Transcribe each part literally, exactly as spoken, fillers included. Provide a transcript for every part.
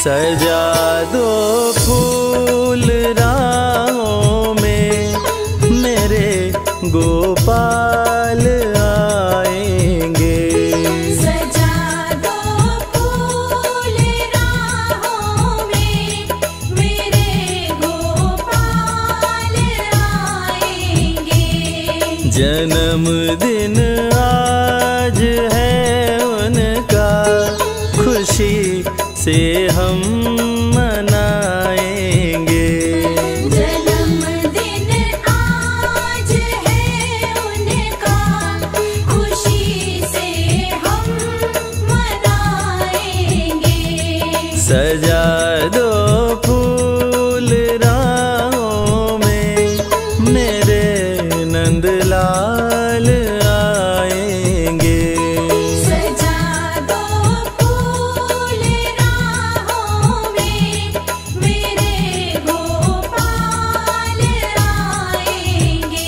सजा दो फूल राहों में, मेरे गोपाल आएंगे। सजा दो फूल राहों में, मेरे गोपाल आएंगे। जन्मदिन आज है उनका, खुशी से हम मनाएंगे। जन्मदिन आज है उनका, खुशी से हम मनाएंगे। सजा दो फूल राहों में, मेरे नंदलाल आएंगे। सजा दो फूल राहों में, मेरे गोपाल आएंगे।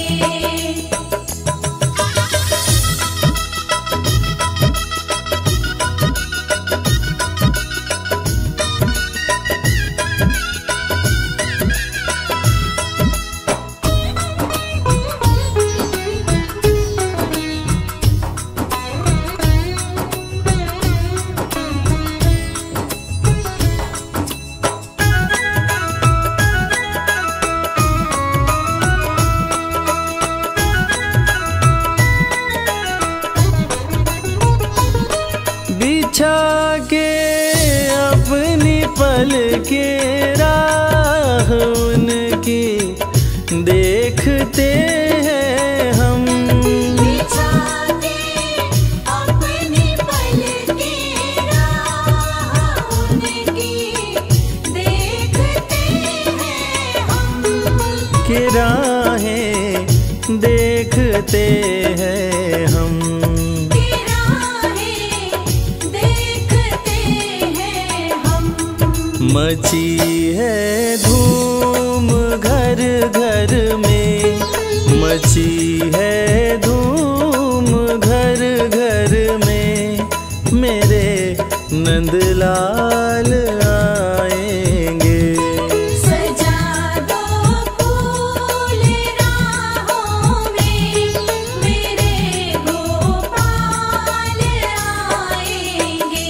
बिछा के अपनी पल के राह उनकी, देखते हैं हम। बिछा के अपनी पल के राह उनकी, देखते हैं हम। कि राहें देखते हैं हम। मची है धूम घर घर में, मची है धूम घर घर में, मेरे नंदलाल आएंगे। सजा दो फूल राहों में, मेरे गोपाल आएंगे।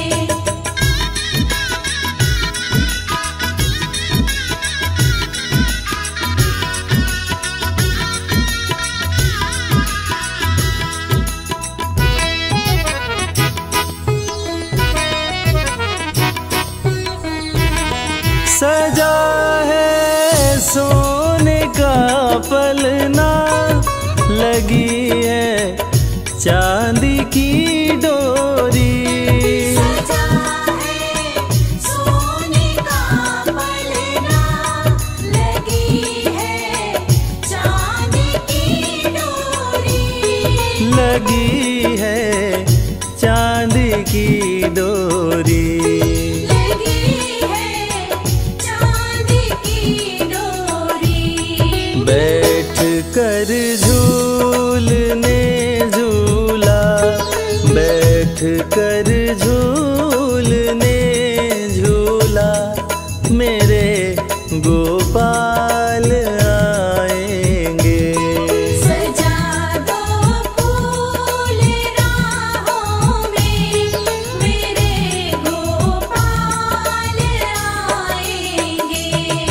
सजा है सोने का पलना, लगी है चांदी की डोरी। सजा है सोने का पलना, लगी है चांदी की डोरी। लगी है चांदी की डोरी। बैठ कर झूलने झूला, बैठ कर झूलने झूला, मेरे गोपाल आएंगे। सजा दो फूल राहों में, मेरे गोपाल आएंगे।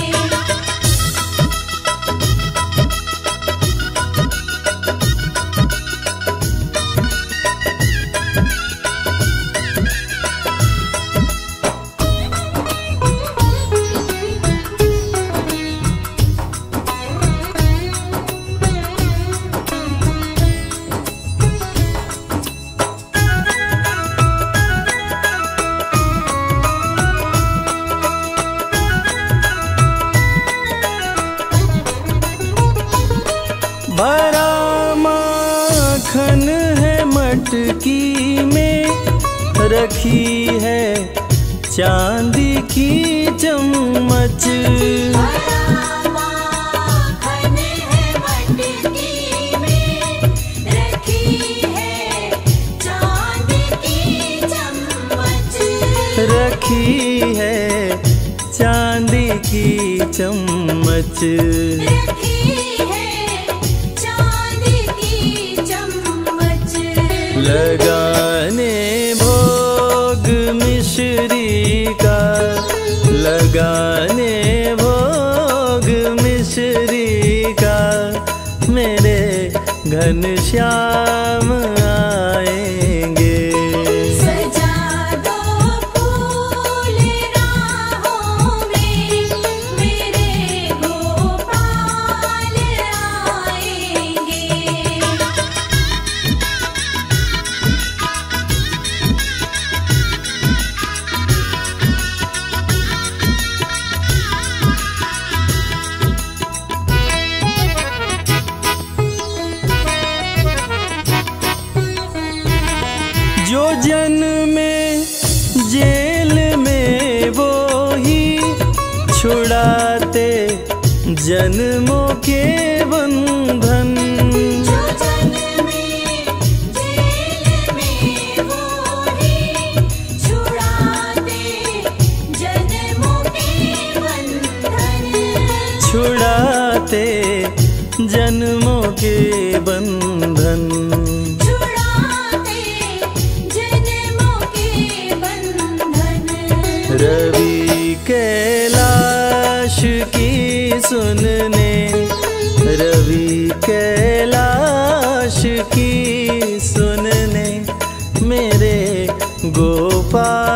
भरा माखन है मटकी में, रखी है चांदी की चम्मच। भरा माखन है मटकी में, रखी है चांदी की चम्मच। रखी है चांदी की चम्मच। रखी है चांदी की चम्मच। लगाने भोग मिश्री का, लगाने भोग मिश्री का, मेरे घनश्याम आएंगे। सजा दो फूल राहों में, मेरे गोपाल आएंगे। जो जन्मे जेल में वो ही छुड़ाते जन्मों के बंधन। जो जन्मे जेल में वो ही छुड़ाते जन्मों के बंधन। छुड़ाते जन्मों के बंधन। छुड़ाते जन्मों के बंधन। रवि कैलाश की सुनने, रवि कैलाश की सुनने, मेरे गोपाल